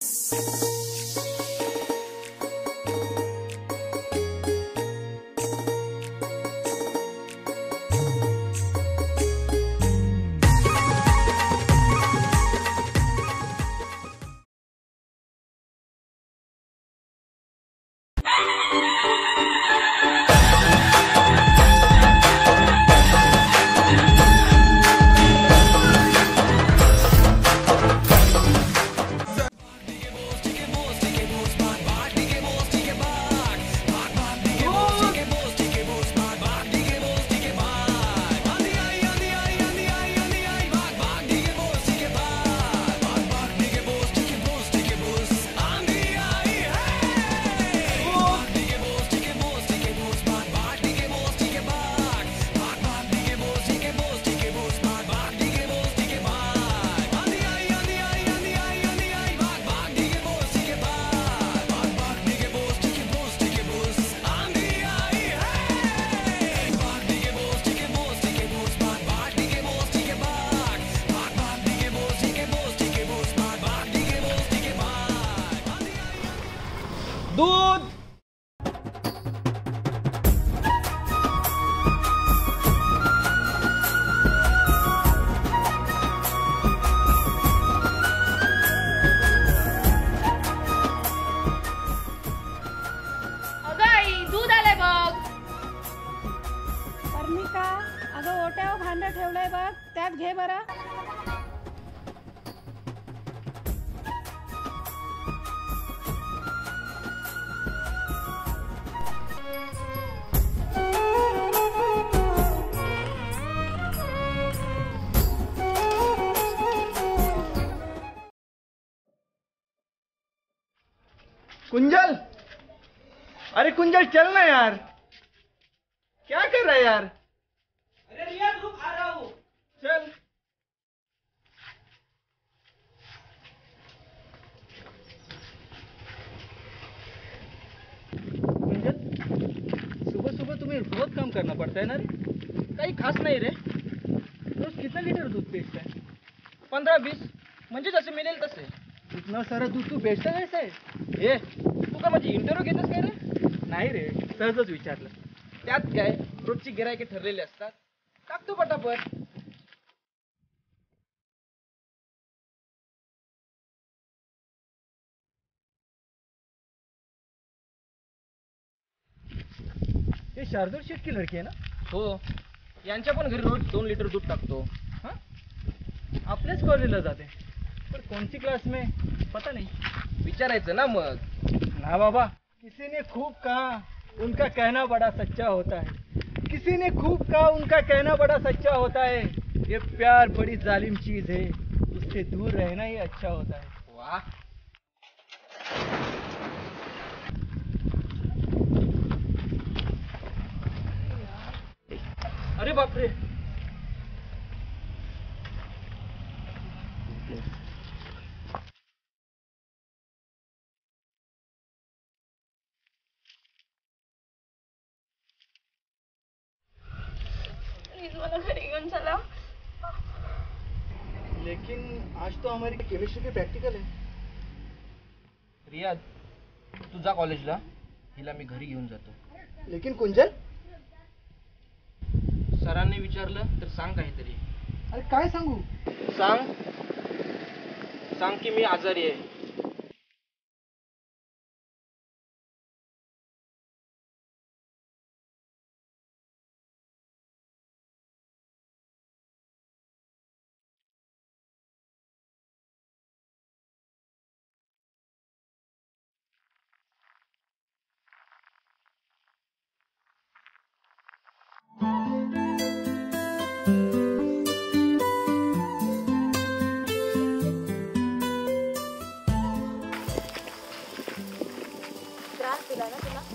दूध अगं आई दूध आलंय बघ. पर्णिका, अगं ओट्यावर भांड ठेवलंय बघ, त्यात घे बरं. कुंजल, अरे कुंजल चल ना यार, क्या कर रहा है यार? अरे रियाज रुक, आ रहा हूँ, चल. कुंजल, सुबह सुबह तुम्हें बहुत काम करना पड़ता है ना रे? काही खास नाही रे. रोज कितना लीटर दूध बेचता है? 15-20, म्हणजे जसे मिळेल तसे. इतना सारा दूध तू बेचता कैसे? ए, तू का माझी इंटरव्ह्यू घेतोस काय रे? नाही रे, सहजच विचारलं. त्यात काय, रोजची गिरायके ठरलेले असतात, टाकतो पटापट. हे शार्दूल शेठ की लड़की है ना? हो, यांच्या पण घरी रोज 2 लिटर दूध टाकतो. हाँ, आपल्याच कॉलेजला जाते, पर कोणती क्लास में पता नहीं. विचारायचं ना मग. ना बाबा, किसी ने खूब कहा उनका कहना बड़ा सच्चा होता है. किसी ने खूब कहा उनका कहना बड़ा सच्चा होता है. ये प्यार बड़ी जालिम चीज है, उससे दूर रहना ही अच्छा होता है. वाह. अरे बापरे. मला घरी घेऊन चला. लेकिन आज तो हमारी केमिस्ट्री के प्रैक्टिकल है. रियाज, तू जा कॉलेजला, हिला मी घरी घेऊन जातो. लेकिन कुंजल, सरांनी विचारलं तर सांग काहीतरी. अरे काय सांगू? सांग सांग की मी आजारी आहे. दिला ना तुला?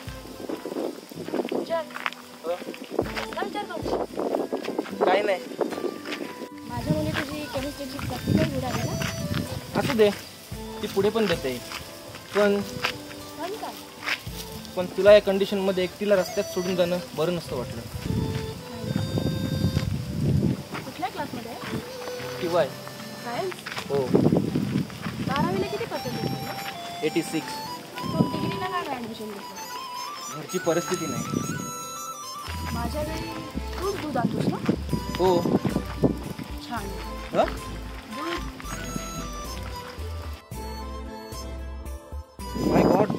काय नाही. माझ्या मुली तुझी केमिस्ट्रीची प्रॅक्टिकल बुडाली ना? असू दे, ती पुढे पण देते. पण काय? पण तुला या कंडिशन मध्ये एकटीला रस्त्यात सोडून जाणं बरं नसतं वाटलं. कुठल्या क्लासमध्ये? किंवा सायन्स. हो. 12वीला किती पडतात? 86. तो डिग्रीला काय ॲडमिशन घेतलं? घरची परिस्थिती नाही. माझ्या वेळी तूच दूध आणतोस ना? हो. छान. हं? दूध माय गॉड.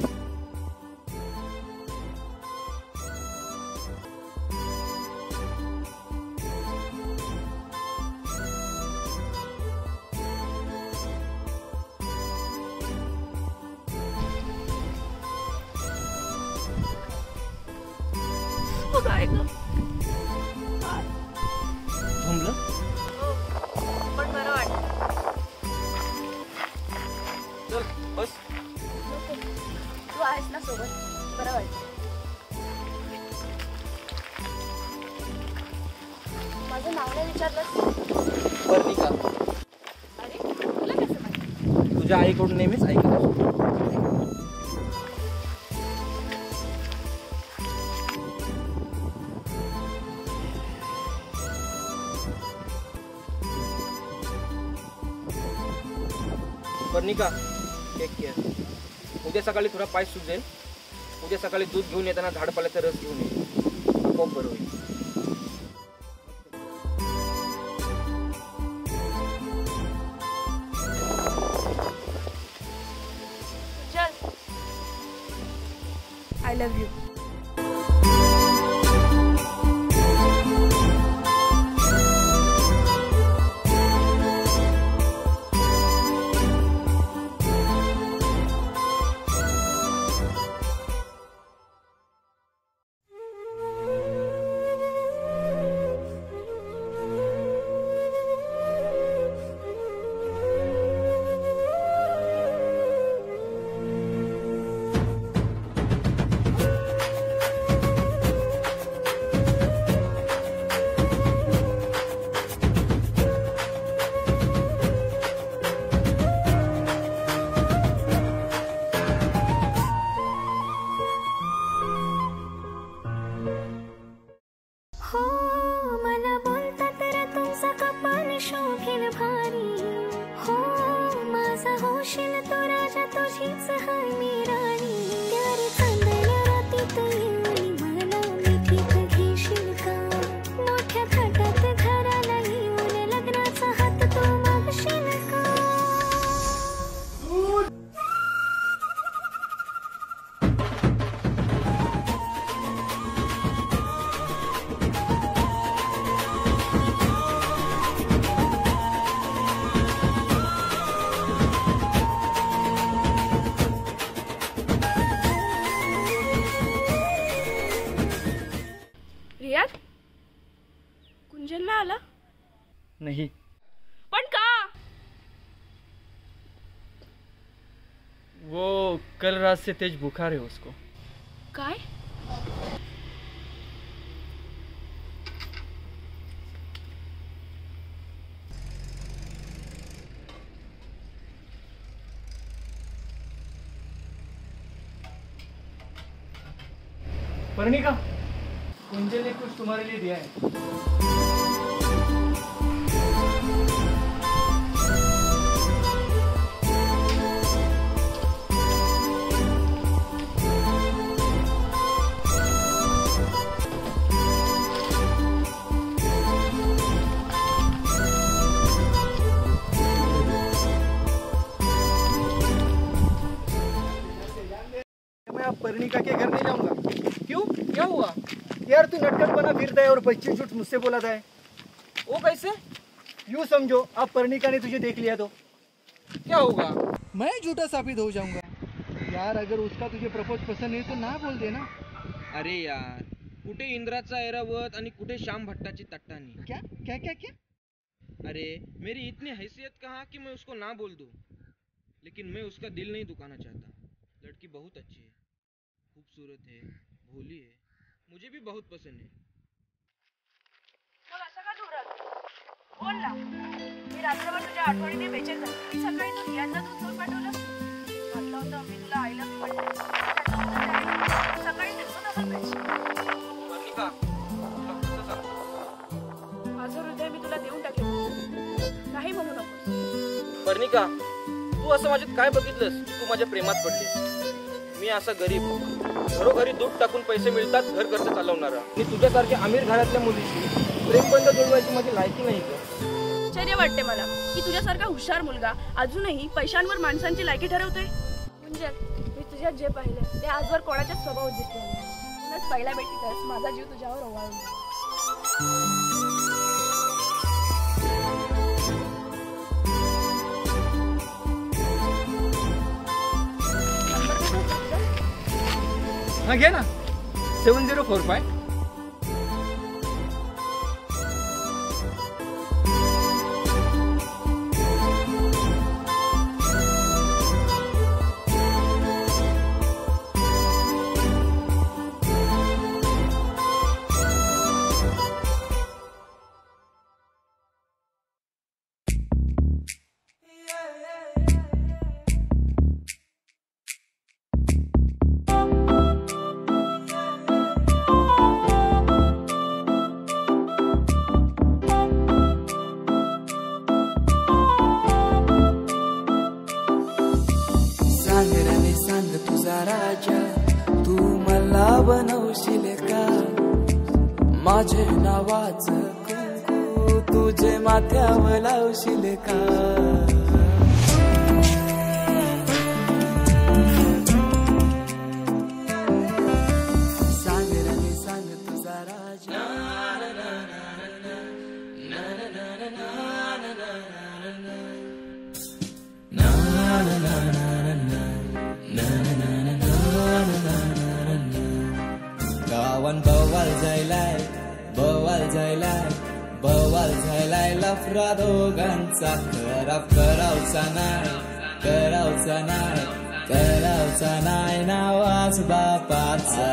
काय ग? झोंबलं? पण बरं वाटतं. चल बस. नको. तू आहेस ना सोबत, बरं वाटतं. माझं नाव नाही विचारलंस? पर्णिका. अरे तुला कसं माहिती? तुझ्या आईकडून नेहमीच ऐकत असतो. Parnika, take care. उद्या सकाळी थोडा पाय सुजेल. उद्या सकाळी दूध घेऊन येताना झाडपाल्याचा रस घेऊन ये. खूप बरं होईल. चल. I love you. हो मला बोलतात रे तुमचा कपाल शोभेल भारी. हो माझा होशील तो राजा तुझीच हाय मी राणी. त्यारी चांदण्या रातीत येऊन मला मिठीत घेशील का? मोठ्या थाटात घराला येऊन लग्नाचा हात तू मागशील का? रियाज कुंजन आला? नहीं. पण का? वो कल रात से तेज बुखार है उसको. काय? पर्णिका, कुंजल ने कुछ तुम्हारे लिए दिया है. मैं अब पर्णिका के घर नहीं जाऊंगा. क्यों? क्या हुआ? यार तू नटखटपना फिरता है और बच्ची झूठ मुझसे बोला था. वो कैसे? यूं समझो अब पर्णिका ने तुझे देख लिया तो क्या होगा? मैं झूठा साबित हो जाऊंगा. यार अगर उसका तुझे प्रपोज पसंद नहीं तो ना बोल देना. अरे यार, कुठे इंद्राचा ऐरावत आणि कुठे श्याम भट्टाची तट्टानी. क्या क्या क्या क्या? अरे मेरी इतनी हैसियत कहाँ कि मैं उसको ना बोल दूं. लेकिन मैं उसका दिल नहीं दुखाना चाहता. लड़की बहुत अच्छी है, खूबसूरत है, भोली है, मुझे भी बहुत पसंद है. मग असं का दूर आलो? बोल ना. मी रात्रभर तुझ्या आठवणीने बेचैन झाले. मी सकाळी तू रियाजला दूध घेऊन पाठवलं. म्हटलं होतं मी तुला आय लव्ह यू म्हणते. सकाळी दिसत असं पर्णिका, तुला कसं सांगू? माझं हृदय मी तुला देऊन टाकले. नाही म्हणू नकोस. पर्णिका, तू तू असं माझ्यात काय बघितलंस तू माझ्या प्रेमात पडलीस? मी असा गरीब घरोघरी दूध टाकून पैसे मिळतात घर खर्च चालवणारा आणि तुझ्यासारख्या अमीर घरातल्या मुलीशी प्रेमबंध जुळवायची माझी लायकी नाही का? आश्चर्य वाटते मला की तुझ्यासारखा हुशार मुलगा अजूनही पैशांवर माणसांची लायकी ठरवतोय. म्हणजे मी तुझ्यात जे पाहिलं ते आजवर कोणाच्याच स्वभावात दिसले नाही. म्हणूनच पहिल्या भेटीतच माझा जीव तुझ्यावर ओवाळला. हा घे ना 7045. बनवशील का माझे नावाचं कुंकू तुझे माथ्यावर लावशील का? सांग रे सांग तुझा राजा. गावान बवाल झालाय लफरा दोघांचा. करावचा नाही नावाच बापाचा.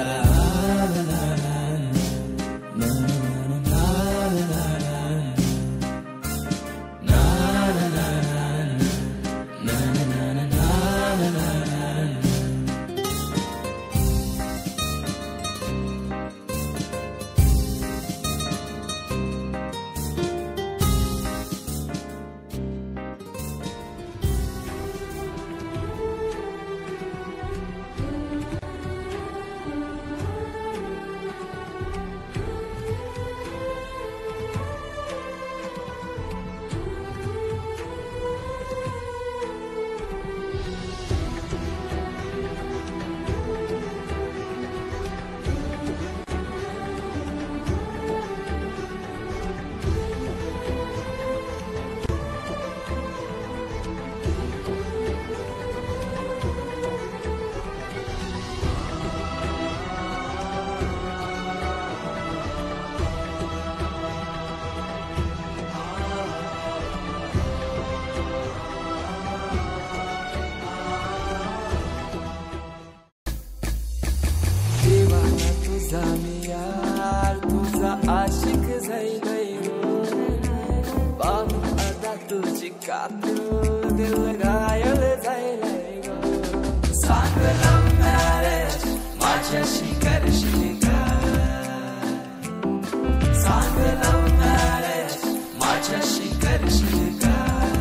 तुझा आशिक जाईलय पाहून आता तुझी कातूर दिल घायल जाईलय गो. सांग लव्ह मॅरेज माझ्याशी करशील का? सांग लव्ह मॅरेज माझ्याशी करशील का?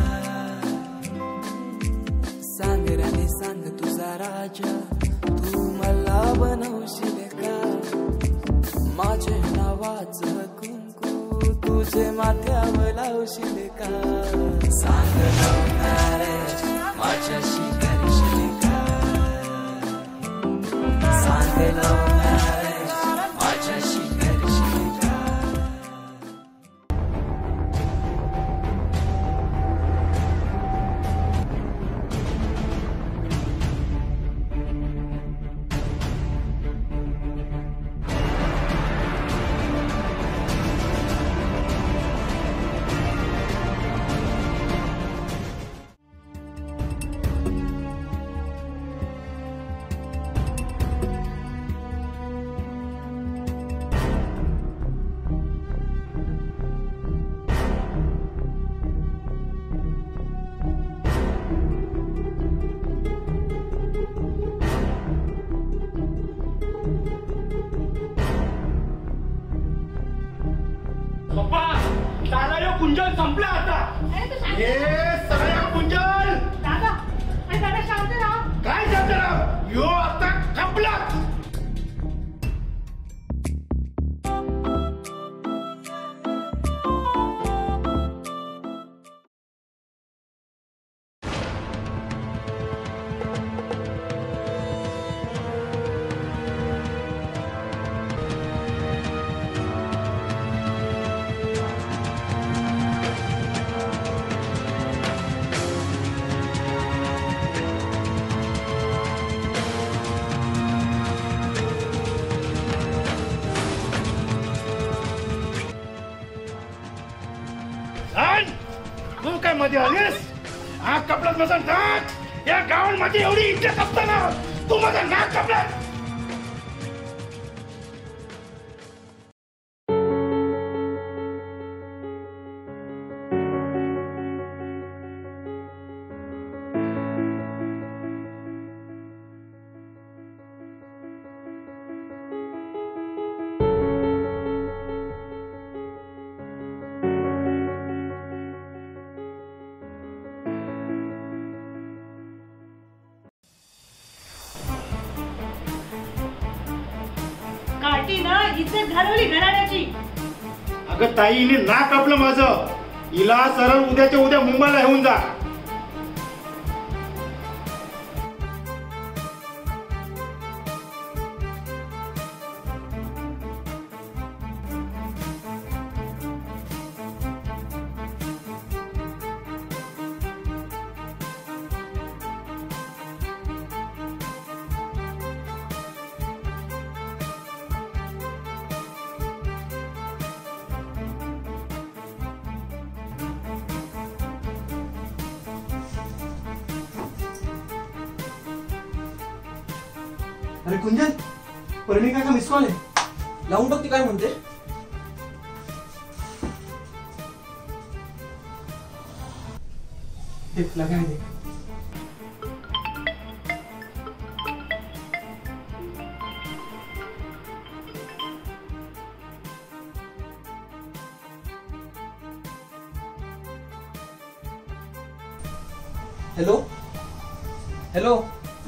सांग रे सांग तुझा राजा तू मला बनवशील का? माझे नावाचं कुंकू तुझे माथ्यावर लावशील का? सांग लव्ह मॅरेज माझ्याशी करशील का? सांग लव्ह मॅरेज माझ्याशी करशील का? कुंजल संपला आता. हे सगळ्या कुंजल मध्ये आलीस? हा कपड्यात माझा नाक, या गावात माझी एवढी इज्जत असताना तू माझा नाक कपड्यात. काठी ना इज्जत घालवली घराण्याची. अगं ताई, हिने नाक कापलं माझं. हिला सरळ उद्याच्या उद्या मुंबईला घेऊन जा. अरे कुंजन, परिणिका का मिस कॉल आहे. लावून बघ ती काय म्हणते. देख लगा है, देख. Hello hello.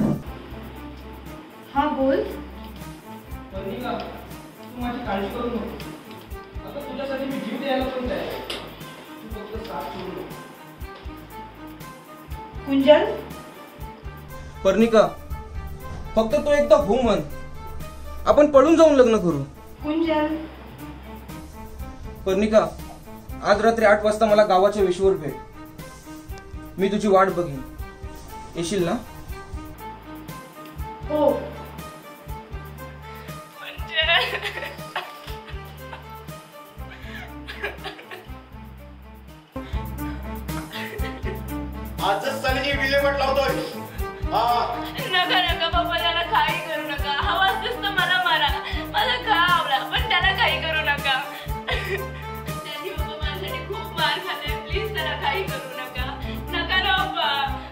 हा बोल. परिणिका, तू माझी काळजी करू नको. आता तुझ्यासाठी मी जीव द्यायला पण तयार आहे. तू फक्त साथ सोडू नको. कुंजल, पर्णिका, फक्त तो एकदा हो म्हण. आपण पळून जाऊन लग्न करू. कुंजल. पर्णिका, आज रात्री 8 वाजता मला गावाच्या वेशीवर भेट. मी तुझी वाट बघेन. येशील ना? हो. आजच चालली विल्हेवाट लावतोय. नका नका बाबा, त्याला काही करू नका. हवा असतेच तर मला मारा. मला का आवडा, पण त्याला काही करू नका. त्यांनी बाबा माझ्यासाठी खूप मार खाल्लाय. प्लीज त्याला काही करू नका. नका ना बाबा.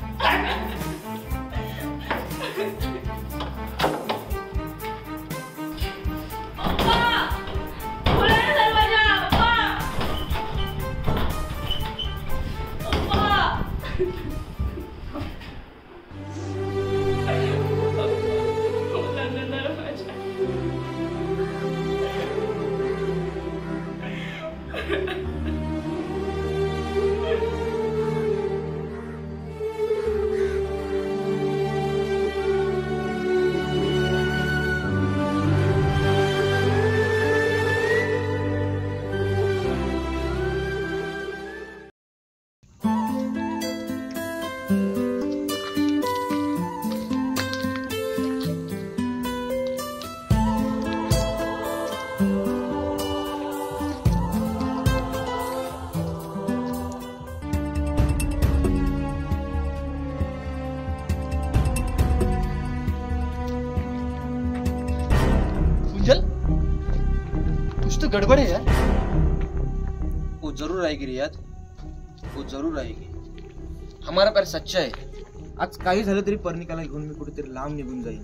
कुछ तो गड़बड़ है यार. वो जरूर आएगी रियाद, वो जरूर आएगी. हमारा प्यार सच्चा है. आज काही झालं तरी पर्णिकाला घेऊन मी कुठेतरी लांब निघून जाईन.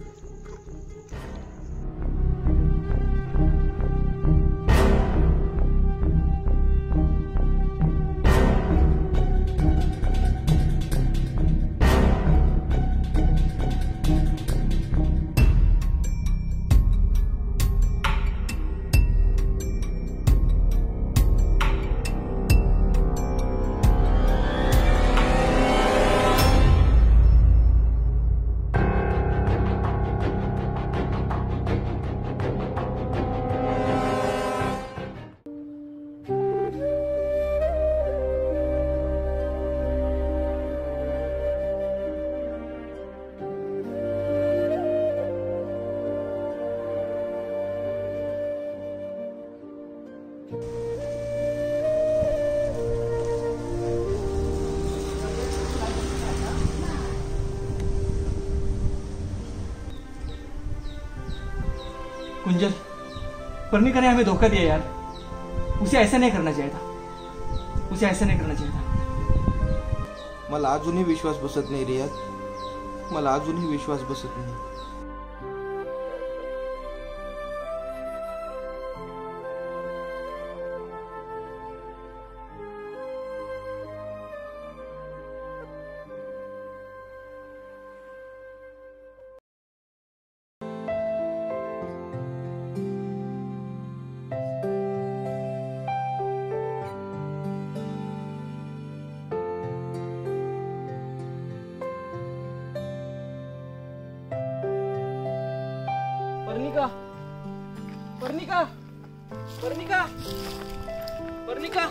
कुंजल, परनिका ने हमें धोखा दिया यार। उसे ऐसा नहीं करना चाहिए था, उसे ऐसा नहीं करना चाहिए था। मला अजूनही विश्वास बसत नाही रियाज, मला अजूनही विश्वास बसत नाही. परनिका, परनिका, परनिका, परनिका.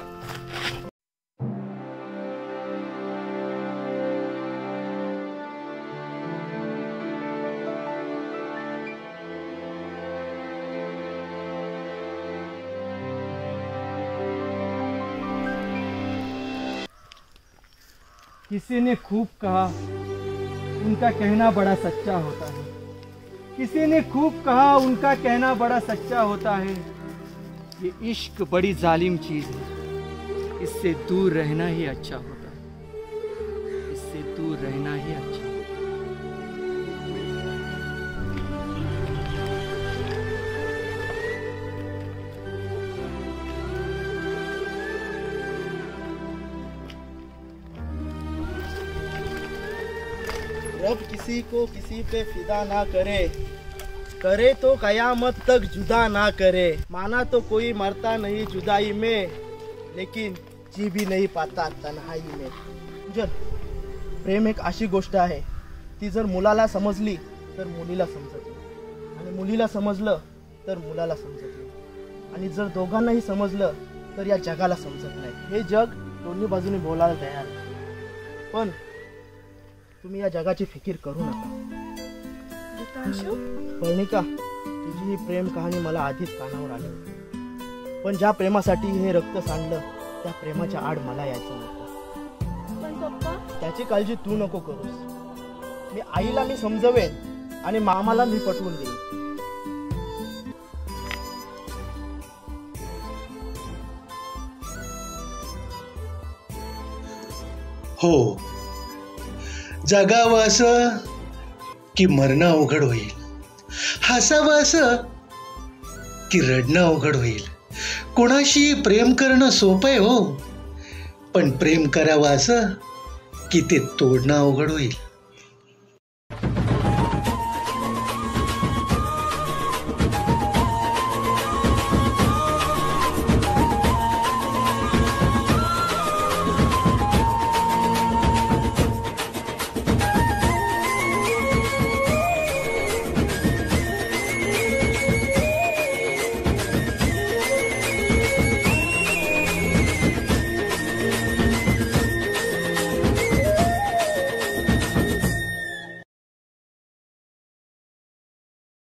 किसी ने खूब कहा उनका कहना बड़ा सच्चा होता है, किसी ने खूब कहा उनका कहना बड़ा सच्चा होता है। ये इश्क बड़ी जालिम चीज है, इससे दूर रहना ही अच्छा होता है, इससे दूर रहना ही अच्छा होता है। रब किसी को किसी पे फिदा ना करे, करे तो कयामत तक जुदा ना करे। माना तो कोई मरता नहीं जुदाई में, लेकिन जी भी नहीं पाता तन्हाई में. जर प्रेम एक अशी गोष्ट आहे, ती जर मुलाला समजली तर मुलीला समजत नाही, आणि मुलीला समजलं तर मुलाला समजत नाही, आणि जर दोघांनाही समजलं तर या जगाला समजत नाही. हे जग दोन्ही बाजूने बोलायला तयार आहे, पण तुम्ही या जगाची फिकीर करू नका. परनिका, तुझी ही प्रेम कहाणी मला आधीच कानावर आली होती, पण ज्या प्रेमासाठी हे रक्त सांडलं त्या प्रेमाच्या आड मला यायचं नव्हतं. पण पप्पा, त्याची काळजी तू नको करूस. मी आईला मी समजवेन आणि मामाला मी पटवून देईन. हो, जगावं असं की मरणं अवघड होईल, हसावं असं की रडणं अवघड होईल. कोणाशी प्रेम करणं सोपं आहे हो, पण प्रेम करावं असं की ते तोडणं अवघड होईल.